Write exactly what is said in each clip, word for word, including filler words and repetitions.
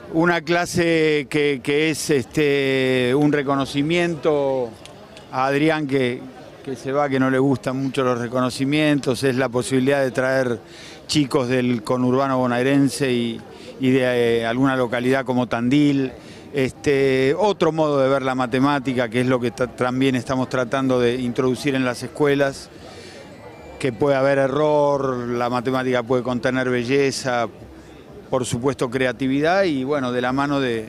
Una clase que, que es este, un reconocimiento a Adrián, que, que se va, que no le gustan mucho los reconocimientos, es la posibilidad de traer chicos del conurbano bonaerense y, y de eh, alguna localidad como Tandil. Este, otro modo de ver la matemática, que es lo que también estamos tratando de introducir en las escuelas, que puede haber error, la matemática puede contener belleza, por supuesto creatividad, y bueno, de la mano de,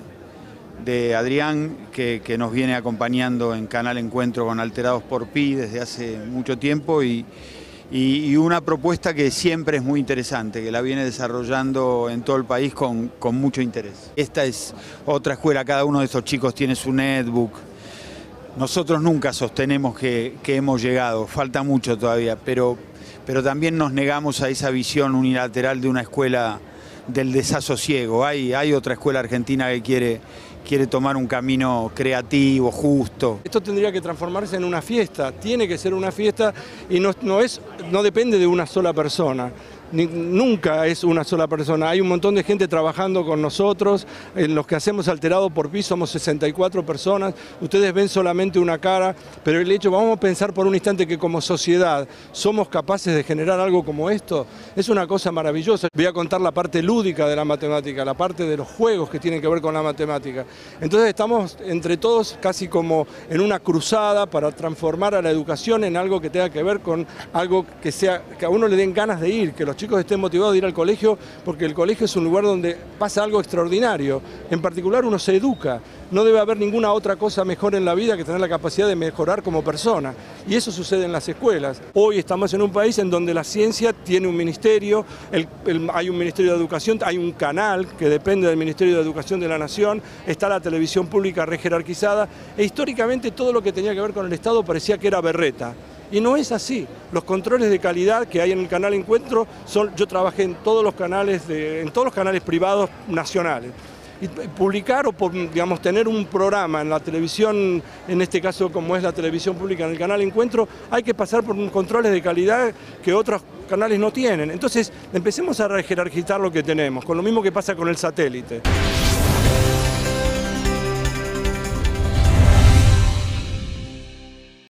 de Adrián, que, que nos viene acompañando en Canal Encuentro con Alterados por Pi desde hace mucho tiempo, y, y, y una propuesta que siempre es muy interesante, que la viene desarrollando en todo el país con, con mucho interés. Esta es otra escuela, cada uno de estos chicos tiene su netbook. Nosotros nunca sostenemos que, que hemos llegado, falta mucho todavía, pero, pero también nos negamos a esa visión unilateral de una escuela del desasosiego. Hay, hay otra escuela argentina que quiere, quiere tomar un camino creativo, justo. Esto tendría que transformarse en una fiesta, tiene que ser una fiesta y no, no, es, no depende de una sola persona. Ni, nunca es una sola persona, hay un montón de gente trabajando con nosotros, en los que hacemos Alterado por Pi somos sesenta y cuatro personas, ustedes ven solamente una cara, pero el hecho, vamos a pensar por un instante que como sociedad somos capaces de generar algo como esto, es una cosa maravillosa. Voy a contar la parte lúdica de la matemática, la parte de los juegos que tienen que ver con la matemática. Entonces estamos entre todos casi como en una cruzada para transformar a la educación en algo que tenga que ver con algo que, sea, que a uno le den ganas de ir, que los chicos estén motivados de ir al colegio, porque el colegio es un lugar donde pasa algo extraordinario. En particular uno se educa. No debe haber ninguna otra cosa mejor en la vida que tener la capacidad de mejorar como persona. Y eso sucede en las escuelas. Hoy estamos en un país en donde la ciencia tiene un ministerio, el, el, hay un ministerio de educación, hay un canal que depende del Ministerio de Educación de la Nación, está la televisión pública rejerarquizada, e históricamente todo lo que tenía que ver con el Estado parecía que era berreta. Y no es así. Los controles de calidad que hay en el canal Encuentro, son, yo trabajé en todos los canales, de, en todos los canales privados nacionales. Y publicar o digamos, tener un programa en la televisión, en este caso como es la televisión pública en el canal Encuentro, hay que pasar por controles de calidad que otros canales no tienen. Entonces empecemos a jerarquizar lo que tenemos, con lo mismo que pasa con el satélite.